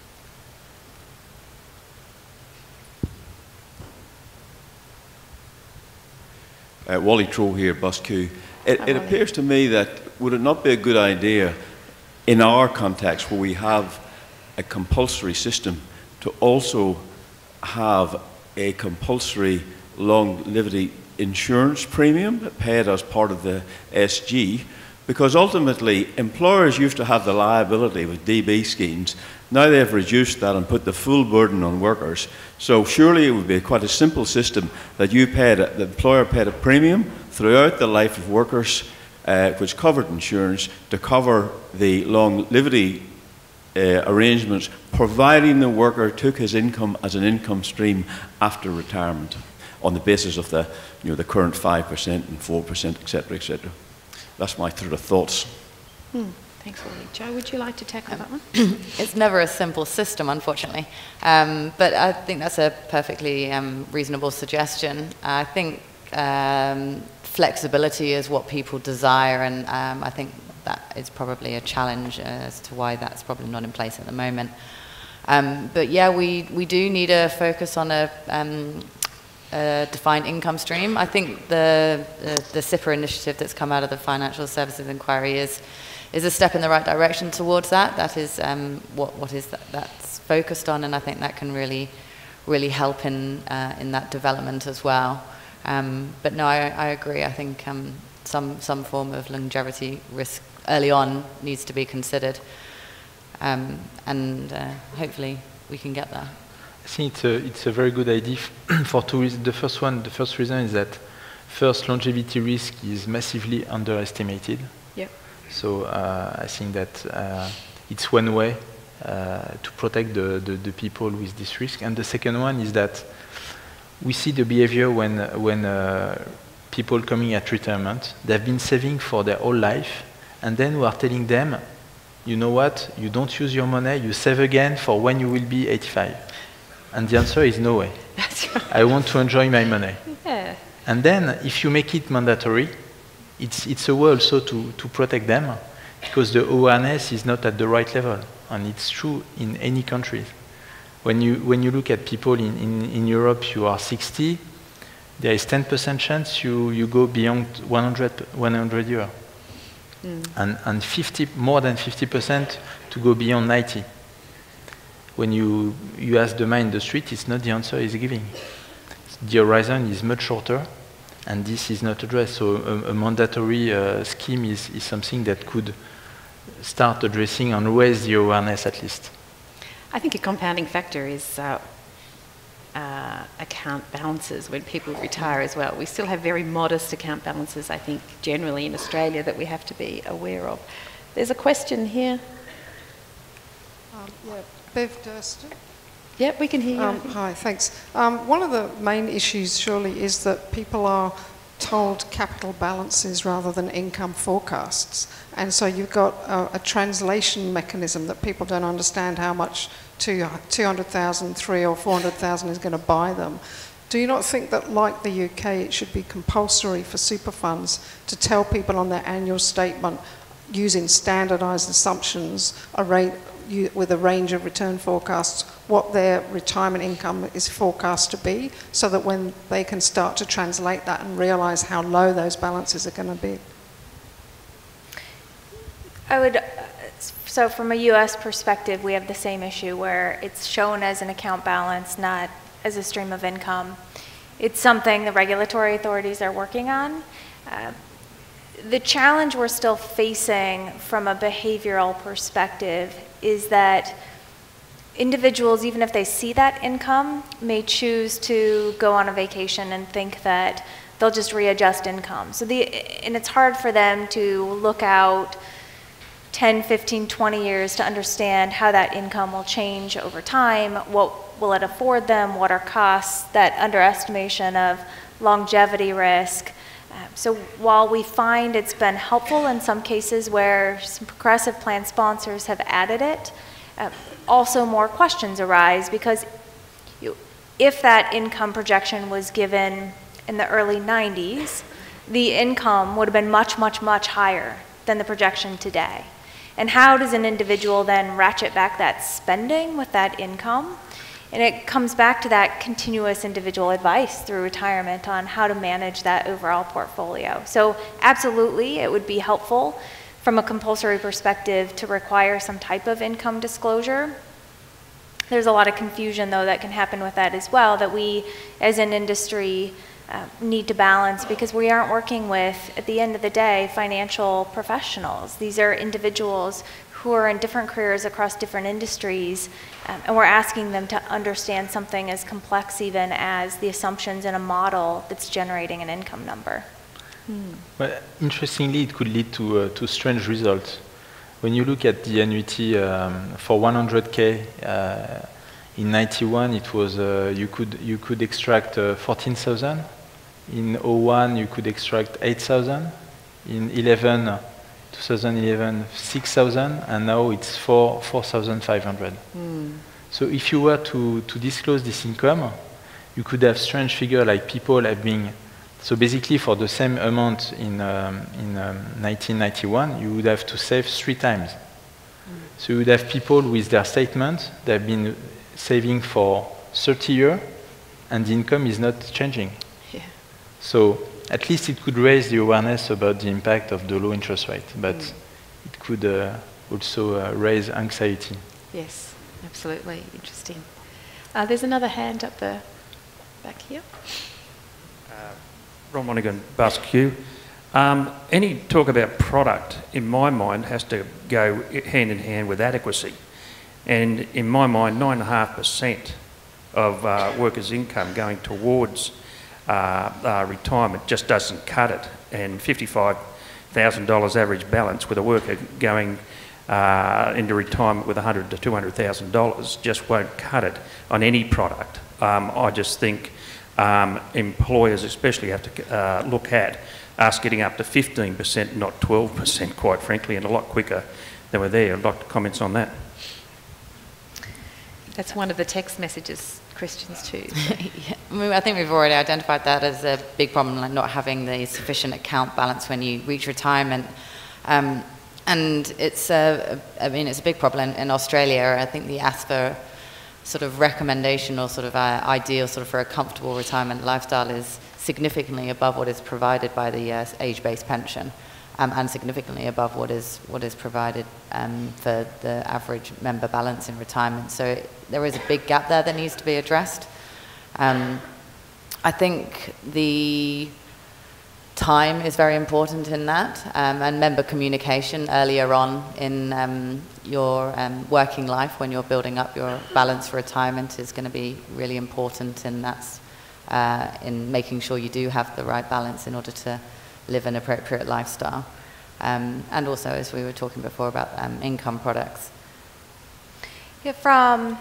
Uh, Wally Troll here, Bus Q. It, it appears to me that would it not be a good idea in our context where we have a compulsory system to also have a compulsory longevity insurance premium paid as part of the S G? Because ultimately, employers used to have the liability with D B schemes. Now they've reduced that and put the full burden on workers. So surely it would be quite a simple system that you paid, a, the employer paid a premium throughout the life of workers, uh, which covered insurance, to cover the longevity uh, arrangements, providing the worker took his income as an income stream after retirement, on the basis of the, you know, the current five percent and four percent, et cetera, et cetera. That's my sort of thoughts. Hmm. Thanks, Wally. Joe, would you like to tackle um, that one? It's never a simple system, unfortunately. Um, but I think that's a perfectly um, reasonable suggestion. I think um, flexibility is what people desire, and um, I think that is probably a challenge as to why that's probably not in place at the moment. Um, but yeah, we, we do need a focus on a, um, a defined income stream. I think the, the, the S I P R initiative that's come out of the Financial Services Inquiry is, is a step in the right direction towards that. That is um, what, what is that, that's focused on, and I think that can really, really help in, uh, in that development as well. Um, but no, I, I agree. I think um, some, some form of longevity risk early on needs to be considered. Um, and uh, hopefully we can get there. I think it's a, it's a very good idea for two reasons. The first one, the first reason is that first, longevity risk is massively underestimated. Yep. So uh, I think that uh, it's one way uh, to protect the, the, the people with this risk. And the second one is that we see the behavior when, when uh, people coming at retirement, they've been saving for their whole life, and then we are telling them, you know what, you don't use your money, you save again for when you will be eighty-five. And the answer is no way. That's right. I want to enjoy my money. Yeah. And then if you make it mandatory, it's, it's a way also to, to protect them, because the awareness is not at the right level. And it's true in any country. When you, when you look at people in, in, in Europe, you are sixty, there is ten percent chance you, you go beyond one hundred years. Mm. And, and fifty, more than fifty percent to go beyond ninety. When you, you ask the man in the street, it's not the answer he's giving. The horizon is much shorter, and this is not addressed. So a, a mandatory uh, scheme is, is something that could start addressing and raise the awareness at least. I think a compounding factor is uh, uh, account balances when people retire as well. We still have very modest account balances, I think, generally in Australia that we have to be aware of. There's a question here. Um, yeah, Bev Durston. Yep, we can hear you. Um, hi, thanks. Um, one of the main issues surely is that people are told capital balances rather than income forecasts. And so you've got a, a translation mechanism that people don't understand how much two hundred thousand, three or four hundred thousand is going to buy them. Do you not think that, like the U K, it should be compulsory for super funds to tell people on their annual statement, using standardised assumptions, a rate, you, with a range of return forecasts, what their retirement income is forecast to be, so that when they can start to translate that and realise how low those balances are going to be? I would, so from a U S perspective, we have the same issue where it's shown as an account balance, not as a stream of income. It's something the regulatory authorities are working on. Uh, the challenge we're still facing from a behavioral perspective is that individuals, even if they see that income, may choose to go on a vacation and think that they'll just readjust income. So the, and it's hard for them to look out ten, fifteen, twenty years to understand how that income will change over time, what will it afford them, what are costs, that underestimation of longevity risk. Um, so while we find it's been helpful in some cases where some progressive plan sponsors have added it, uh, also more questions arise because you, if that income projection was given in the early nineties, the income would have been much, much, much higher than the projection today. And how does an individual then ratchet back that spending with that income? And it comes back to that continuous individual advice through retirement on how to manage that overall portfolio. So absolutely, it would be helpful from a compulsory perspective to require some type of income disclosure. There's a lot of confusion, though, that can happen with that as well, that we, as an industry, uh, need to balance because we aren't working with, at the end of the day, financial professionals. These are individuals who are in different careers across different industries, um, and we're asking them to understand something as complex even as the assumptions in a model that's generating an income number. Hmm. Well, interestingly, it could lead to, uh, to strange results. When you look at the annuity um, for one hundred K uh, in ninety-one, it was uh, you could you could extract uh, fourteen thousand. In oh one, you could extract eight thousand. In eleven, twenty eleven, six thousand, and now it's four thousand five hundred. Mm. So if you were to to disclose this income, you could have strange figure like people have been. So basically, for the same amount in um, in um, nineteen ninety-one, you would have to save three times. Mm. So you would have people with their statement, they've been saving for thirty years, and the income is not changing. Yeah. So at least it could raise the awareness about the impact of the low interest rate, but mm. it could uh, also uh, raise anxiety. Yes, absolutely. Interesting. Uh, there's another hand up the back here. Uh, Ron Monaghan, Bus Q. Um, any talk about product, in my mind, has to go hand in hand with adequacy. And in my mind, nine point five percent of uh, workers' income going towards uh, uh, retirement just doesn't cut it. And fifty-five thousand dollars average balance with a worker going uh, into retirement with one hundred thousand to two hundred thousand dollars just won't cut it on any product. Um, I just think um, employers especially have to uh, look at us getting up to fifteen percent, not twelve percent, quite frankly, and a lot quicker than we're there. I'd like to comments on that. That's one of the text messages questions too. Yeah. I, mean, I think we've already identified that as a big problem, like not having the sufficient account balance when you reach retirement. Um, and it's a, I mean, it's a big problem in Australia. I think the A S F A sort of recommendation or sort of uh, ideal sort of for a comfortable retirement lifestyle is significantly above what is provided by the uh, age-based pension, um, and significantly above what is what is provided um, for the average member balance in retirement. So there is a big gap there that needs to be addressed. Um, I think the time is very important in that, um, and member communication earlier on in um, your um, working life when you're building up your balance for retirement is going to be really important, and that's Uh, in making sure you do have the right balance in order to live an appropriate lifestyle. Um, and also, as we were talking before, about um, income products. Yeah, from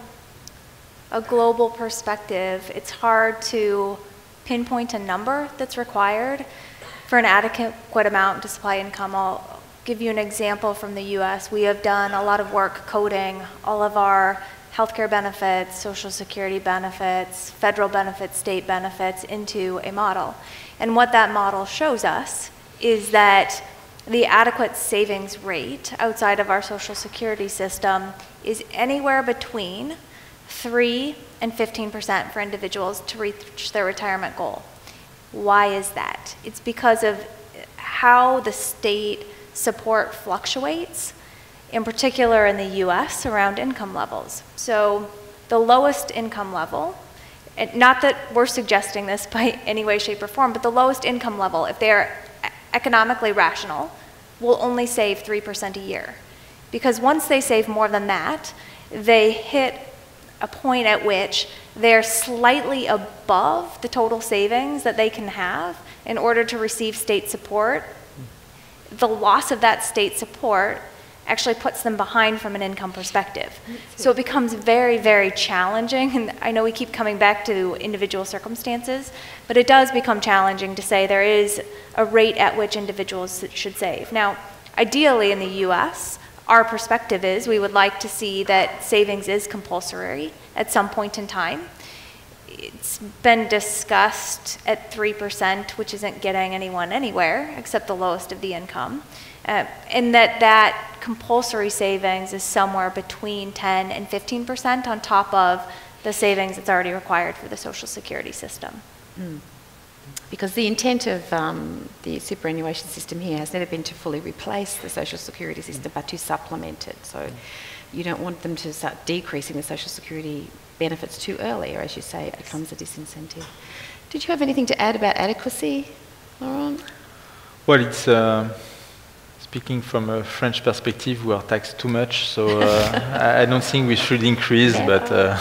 a global perspective, it's hard to pinpoint a number that's required for an adequate amount to supply income. I'll give you an example from the U S. We have done a lot of work coding all of our healthcare benefits, social security benefits, federal benefits, state benefits into a model. And what that model shows us is that the adequate savings rate outside of our social security system is anywhere between three and fifteen percent for individuals to reach their retirement goal. Why is that? It's because of how the state support fluctuates, in particular in the U S around income levels. So the lowest income level, and not that we're suggesting this by any way, shape, or form, but the lowest income level, if they're economically rational, will only save three percent a year. Because once they save more than that, they hit a point at which they're slightly above the total savings that they can have in order to receive state support. The loss of that state support actually puts them behind from an income perspective. So it becomes very, very challenging, and I know we keep coming back to individual circumstances, but it does become challenging to say there is a rate at which individuals should save. Now, ideally in the U S, our perspective is we would like to see that savings is compulsory at some point in time. It's been discussed at three percent, which isn't getting anyone anywhere except the lowest of the income. Uh, and that that compulsory savings is somewhere between ten and fifteen percent on top of the savings that's already required for the Social Security system. Mm. Because the intent of um, the superannuation system here has never been to fully replace the Social Security system, but to supplement it. So you don't want them to start decreasing the Social Security benefits too early, or as you say, it becomes a disincentive. Did you have anything to add about adequacy, Laurent? Well, it's... Uh Speaking from a French perspective, we are taxed too much, so uh, I don't think we should increase, yeah. but uh,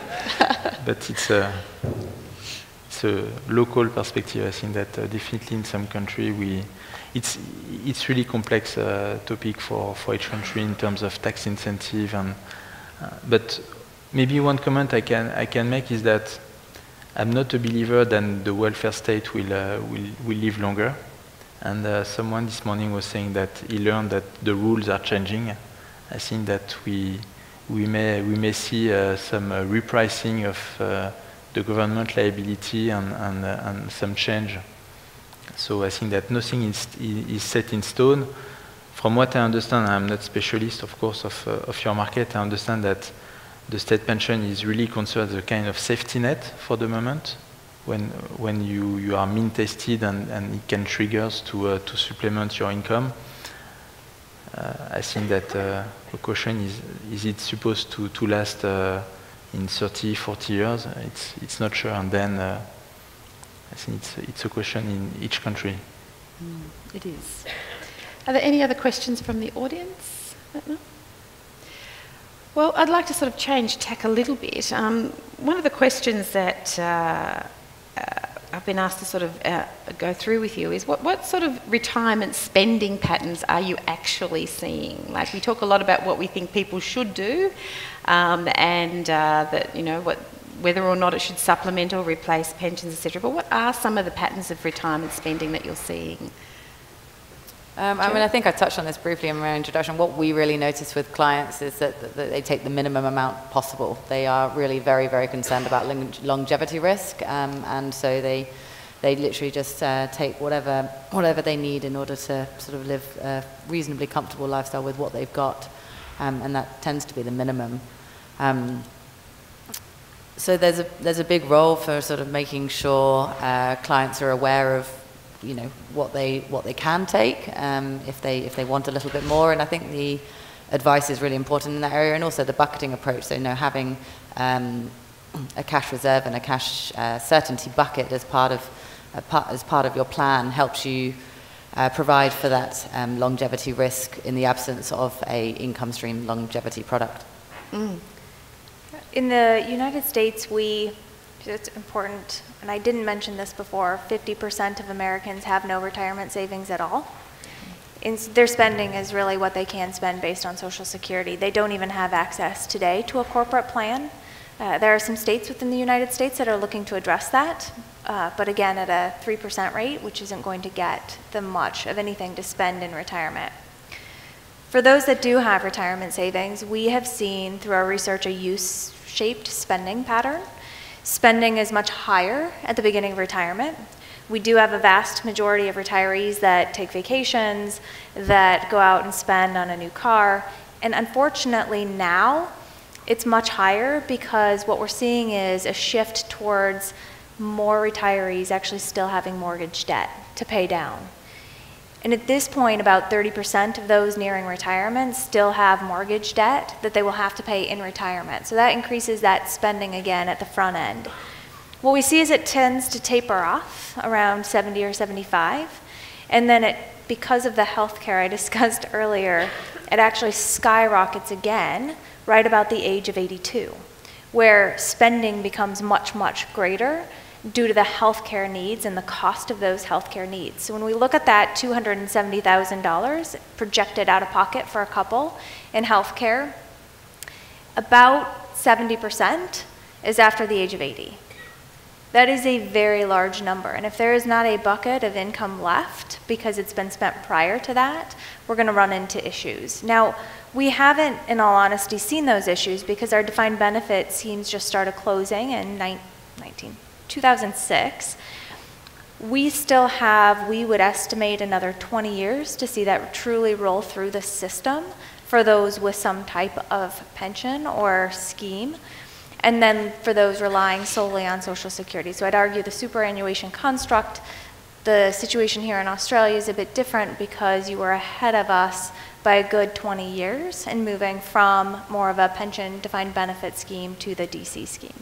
but it's a, it's a local perspective. I think that uh, definitely in some country we, it's it's really complex uh, topic for for each country in terms of tax incentive, and uh, but maybe one comment I can I can make is that I'm not a believer that the welfare state will uh, will will live longer. And uh, someone this morning was saying that he learned that the rules are changing. I think that we we may we may see uh, some uh, repricing of uh, the government liability and and, uh, and some change. So I think that nothing is is set in stone. from what I understand, I'm not specialist, of course, of, uh, of your market. I understand that the state pension is really considered a kind of safety net for the moment, when when you, you are mean tested and, and it can trigger to uh, to supplement your income. Uh, I think that uh, the question is, is it supposed to, to last uh, in thirty, forty years? It's, it's not sure, and then uh, I think it's, it's a question in each country. Mm, it is. Are there any other questions from the audience? No? Well, I'd like to sort of change tack a little bit. Um, one of the questions that uh, uh, I've been asked to sort of uh, go through with you is what, what sort of retirement spending patterns are you actually seeing? Like, we talk a lot about what we think people should do, um, and uh, that, you know, what, whether or not it should supplement or replace pensions, et cetera. But what are some of the patterns of retirement spending that you're seeing? Um, I mean, I think I touched on this briefly in my introduction. What we really notice with clients is that, that, that they take the minimum amount possible. They are really very, very concerned about long longevity risk, um, and so they they literally just uh, take whatever whatever they need in order to sort of live a reasonably comfortable lifestyle with what they've got, um, and that tends to be the minimum. Um, so there's a there's a big role for sort of making sure uh, clients are aware of, you know, what they what they can take um, if they if they want a little bit more, and I think the advice is really important in that area, and also the bucketing approach. So, you know, having um, a cash reserve and a cash uh, certainty bucket as part of uh, part, as part of your plan helps you uh, provide for that um, longevity risk in the absence of a income stream longevity product. Mm. In the United States, we it's important, and I didn't mention this before, fifty percent of Americans have no retirement savings at all. In, their spending is really what they can spend based on Social Security. They don't even have access today to a corporate plan. Uh, there are some states within the United States that are looking to address that, uh, but again at a three percent rate, which isn't going to get them much of anything to spend in retirement. For those that do have retirement savings, we have seen through our research a U-shaped spending pattern. Spending is much higher at the beginning of retirement. We do have a vast majority of retirees that take vacations, that go out and spend on a new car, and unfortunately now it's much higher because what we're seeing is a shift towards more retirees actually still having mortgage debt to pay down. And at this point, about thirty percent of those nearing retirement still have mortgage debt that they will have to pay in retirement. So that increases that spending again at the front end. What we see is it tends to taper off around seventy or seventy-five. And then it, because of the health care I discussed earlier, it actually skyrockets again right about the age of eighty-two, where spending becomes much, much greater due to the healthcare needs and the cost of those healthcare needs. So when we look at that two hundred seventy thousand dollars projected out of pocket for a couple in healthcare, about seventy percent is after the age of eighty. That is a very large number, and if there is not a bucket of income left because it's been spent prior to that, we're going to run into issues. Now, we haven't, in all honesty, seen those issues because our defined benefit schemes just started closing in nineteen two thousand six. We still have, we would estimate, another twenty years to see that truly roll through the system for those with some type of pension or scheme, and then for those relying solely on Social Security. So I'd argue the superannuation construct, the situation here in Australia is a bit different because you were ahead of us by a good twenty years in moving from more of a pension defined benefit scheme to the D C scheme.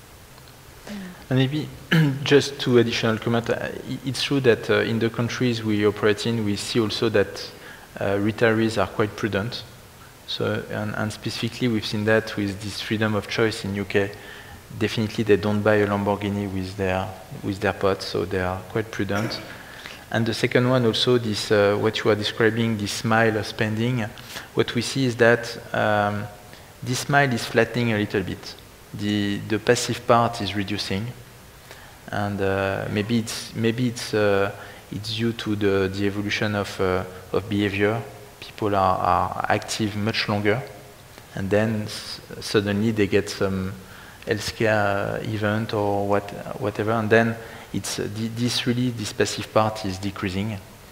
And maybe just two additional comments. It's true that uh, in the countries we operate in, we see also that uh, retirees are quite prudent. So, and, and specifically, we've seen that with this freedom of choice in U K. Definitely, they don't buy a Lamborghini with their with their pot, so they are quite prudent. And the second one, also, this uh, what you are describing, this smile spending. What we see is that um, this smile is flattening a little bit. The, the passive part is reducing, and uh, maybe it's maybe it's uh, it's due to the the evolution of uh, of behavior. People are, are active much longer, and then s suddenly they get some healthcare event or what whatever, and then it's uh, this really this passive part is decreasing,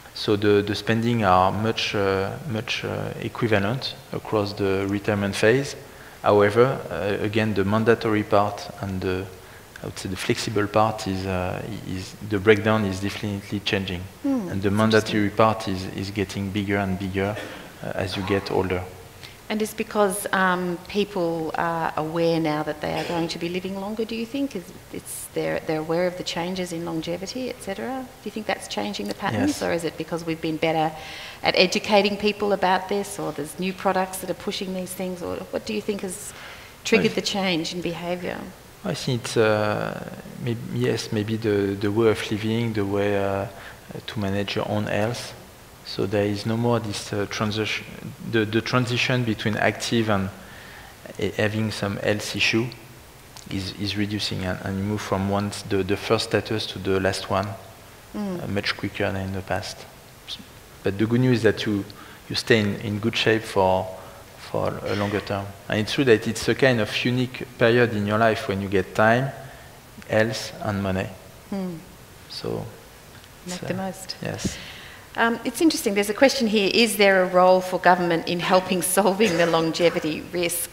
So the, the spending are much, uh, much uh, equivalent across the retirement phase. However, uh, again, the mandatory part and the, I would say the flexible part is, uh, is the breakdown is definitely changing. Mm, and the mandatory part is, is getting bigger and bigger uh, as you get older. And it's because um, people are aware now that they are going to be living longer, do you think? Is it's they're, they're aware of the changes in longevity, et cetera? Do you think that's changing the patterns? Yes. Or is it because we've been better at educating people about this, or there's new products that are pushing these things? Or what do you think has triggered well, the change in behaviour? I think it's, uh, maybe, yes, maybe the, the way of living, the way uh, to manage your own health. So there is no more this uh, transition, the, the transition between active and uh, having some health issue is, is reducing, and, and you move from one, the, the first status to the last one mm. uh, much quicker than in the past. But the good news is that you, you stay in, in good shape for, for a longer term. And it's true that it's a kind of unique period in your life when you get time, health, and money. Mm. So make the uh, most. Yes. Um, it's interesting, there's a question here, is there a role for government in helping solving the longevity risk?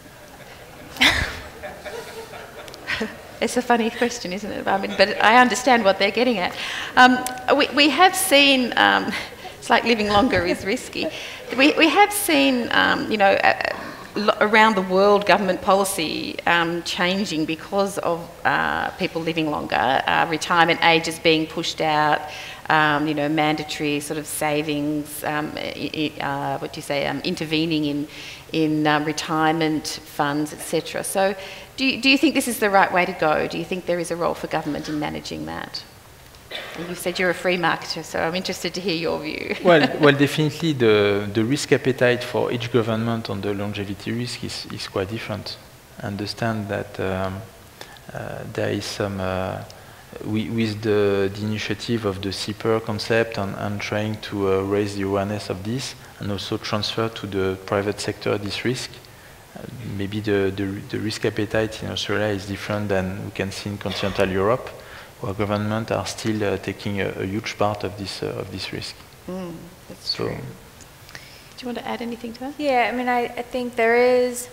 It's a funny question, isn't it? I mean, but I understand what they're getting at. Um, we, we have seen, um, it's like living longer is risky. We, we have seen, um, you know, uh, around the world government policy um, changing because of uh, people living longer, uh, retirement ages being pushed out, Um, you know, mandatory sort of savings, um, I, uh, what do you say, um, intervening in, in um, retirement funds, et cetera. So do you, do you think this is the right way to go? Do you think there is a role for government in managing that? And you said you're a free marketer, so I'm interested to hear your view. well, well, definitely the, the risk appetite for each government on the longevity risk is, is quite different. I understand that um, uh, there is some... Uh, We, with the, the initiative of the C P R concept and, and trying to uh, raise the awareness of this and also transfer to the private sector this risk. Uh, maybe the, the, the risk appetite in Australia is different than we can see in continental Europe, where governments are still uh, taking a, a huge part of this, uh, of this risk. Mm, that's so, true. Do you want to add anything to that? Yeah, I mean, I, I think there is,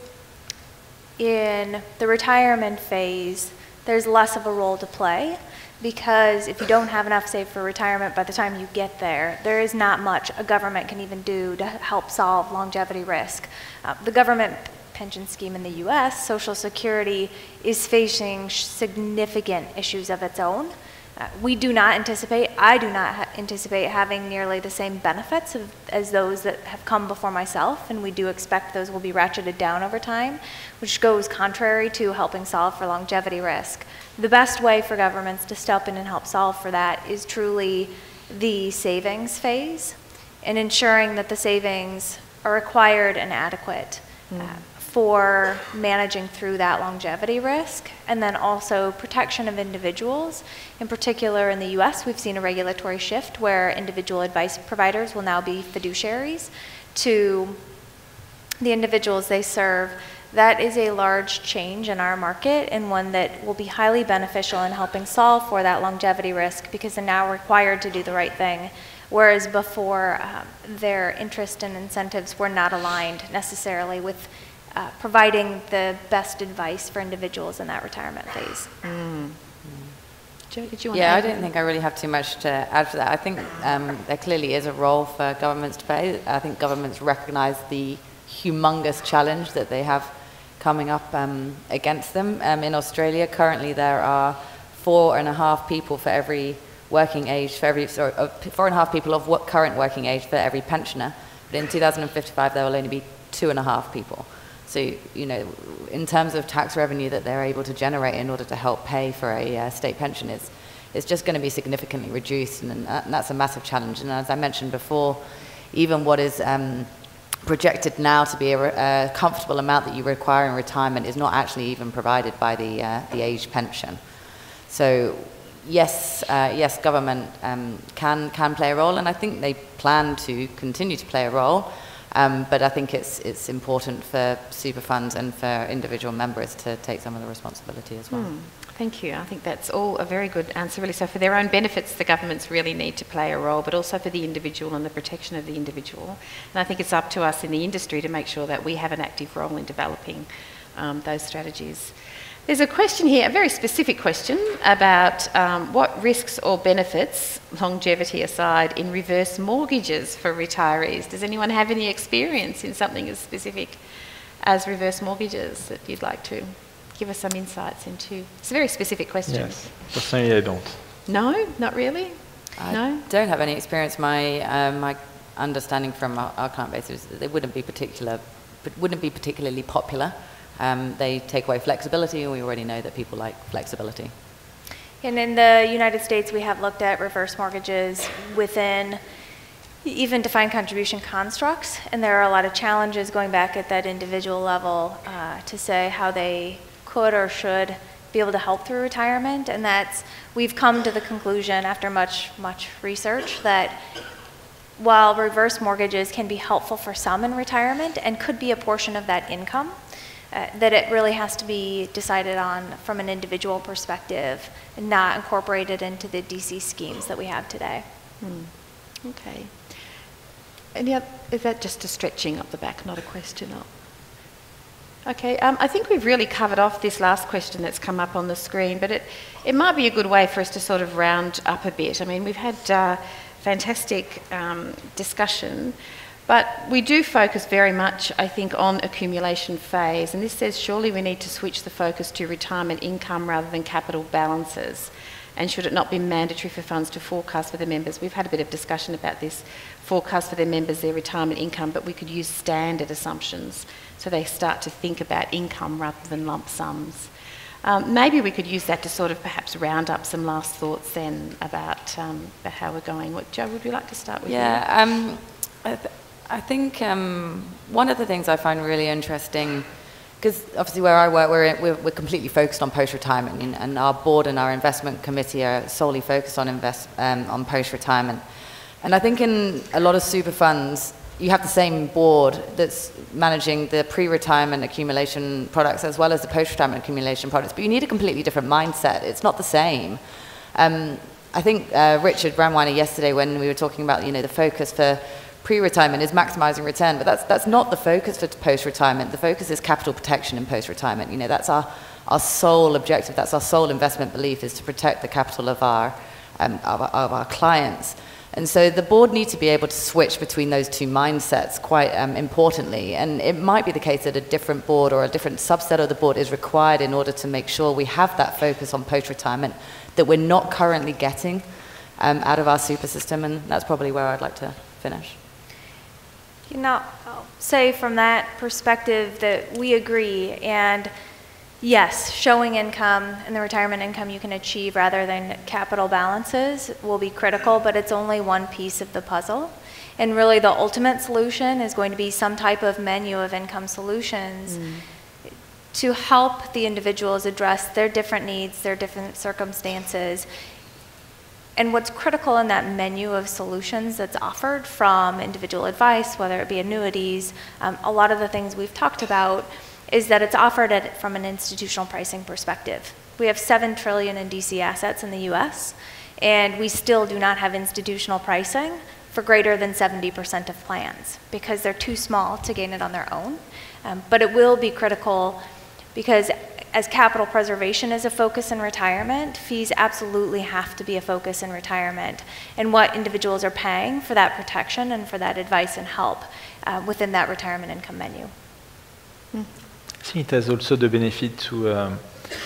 in the retirement phase, there's less of a role to play, because if you don't have enough saved for retirement by the time you get there, there is not much a government can even do to help solve longevity risk. Uh, the government pension scheme in the U S, Social Security, is facing significant issues of its own. Uh, we do not anticipate, I do not ha anticipate having nearly the same benefits of, as those that have come before myself, and we do expect those will be ratcheted down over time, which goes contrary to helping solve for longevity risk. The best way for governments to step in and help solve for that is truly the savings phase, and ensuring that the savings are required and adequate mm. uh, for managing through that longevity risk, and then also protection of individuals. In particular, in the U S, we've seen a regulatory shift where individual advice providers will now be fiduciaries to the individuals they serve. That is a large change in our market, and one that will be highly beneficial in helping solve for that longevity risk, because they're now required to do the right thing, whereas before um, their interest and incentives were not aligned necessarily with uh, providing the best advice for individuals in that retirement phase. Mm. Joe, did you want yeah, to I don't think I really have too much to add to that. I think um, there clearly is a role for governments to play. I think governments recognise the humongous challenge that they have coming up um, against them. Um, in Australia, currently there are four and a half people for every working age, for every, sorry, uh, four and a half people of what current working age for every pensioner. But in two thousand fifty-five, there will only be two and a half people. So, you know, in terms of tax revenue that they're able to generate in order to help pay for a uh, state pension, is it's just going to be significantly reduced, and, and that's a massive challenge. And as I mentioned before, even what is um, projected now to be a, a comfortable amount that you require in retirement is not actually even provided by the, uh, the age pension. So yes, uh, yes, government um, can, can play a role, and I think they plan to continue to play a role, um, but I think it's, it's important for super funds and for individual members to take some of the responsibility as well. Hmm. Thank you. I think that's all a very good answer, really. So for their own benefits, the governments really need to play a role, but also for the individual and the protection of the individual. And I think it's up to us in the industry to make sure that we have an active role in developing um, those strategies. There's a question here, a very specific question, about um, what risks or benefits, longevity aside, in reverse mortgages for retirees. Does anyone have any experience in something as specific as reverse mortgages that you'd like to give us some insights into? It's a very specific question. Yes, personally I don't. No, not really? I no? don't have any experience. My, uh, my understanding from our, our client base is that they wouldn't be, particular, wouldn't be particularly popular. Um, they take away flexibility, and we already know that people like flexibility. And in the United States, we have looked at reverse mortgages within even defined contribution constructs, and there are a lot of challenges going back at that individual level uh, to say how they could or should be able to help through retirement. And that's, we've come to the conclusion after much, much research that while reverse mortgages can be helpful for some in retirement and could be a portion of that income, Uh, that it really has to be decided on from an individual perspective and not incorporated into the D C schemes that we have today. Hmm. Okay. And yeah, is that just a stretching up the back, not a question up? Okay, um, I think we've really covered off this last question that's come up on the screen, but it, it might be a good way for us to sort of round up a bit. I mean, we've had uh, fantastic um, discussion. But we do focus very much, I think, on accumulation phase. And this says, surely we need to switch the focus to retirement income rather than capital balances. And should it not be mandatory for funds to forecast for their members? We've had a bit of discussion about this, forecast for their members their retirement income, but we could use standard assumptions so they start to think about income rather than lump sums. Um, maybe we could use that to sort of perhaps round up some last thoughts then about, um, about how we're going. What, Joe, would you like to start with? Yeah, um, I, th I think um, one of the things I find really interesting, because obviously where I work, we're, we're, we're completely focused on post-retirement, and, and our board and our investment committee are solely focused on, invest, um, on post-retirement. And I think in a lot of super funds, you have the same board that's managing the pre-retirement accumulation products as well as the post-retirement accumulation products, but you need a completely different mindset. It's not the same. Um, I think uh, Richard Brandweiner yesterday, when we were talking about, you know, the focus for pre-retirement is maximizing return, but that's, that's not the focus for post-retirement. The focus is capital protection in post-retirement. You know, that's our, our sole objective, that's our sole investment belief, is to protect the capital of our, um, of, of our clients. And so the board needs to be able to switch between those two mindsets quite um, importantly. And it might be the case that a different board or a different subset of the board is required in order to make sure we have that focus on post-retirement that we're not currently getting um, out of our super system. And that's probably where I'd like to finish. You know, I'll say from that perspective that we agree, and yes, showing income and the retirement income you can achieve rather than capital balances will be critical, but it's only one piece of the puzzle. And really the ultimate solution is going to be some type of menu of income solutions mm. to help the individuals address their different needs, their different circumstances. And what's critical in that menu of solutions that's offered from individual advice, whether it be annuities, um, a lot of the things we've talked about, is that it's offered at, from an institutional pricing perspective. We have seven trillion dollars in D C assets in the U S, and we still do not have institutional pricing for greater than seventy percent of plans because they're too small to gain it on their own. Um, but it will be critical because as capital preservation is a focus in retirement, fees absolutely have to be a focus in retirement, and what individuals are paying for that protection and for that advice and help uh, within that retirement income menu. I think it has also the benefit to, um,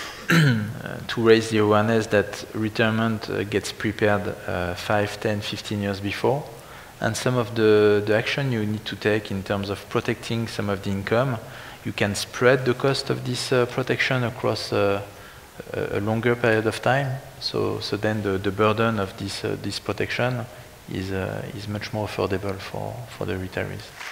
to raise the awareness that retirement uh, gets prepared uh, five, ten, fifteen years before, and some of the, the action you need to take in terms of protecting some of the income, you can spread the cost of this uh, protection across uh, a longer period of time. So, so then the, the burden of this, uh, this protection is, uh, is much more affordable for, for the retirees.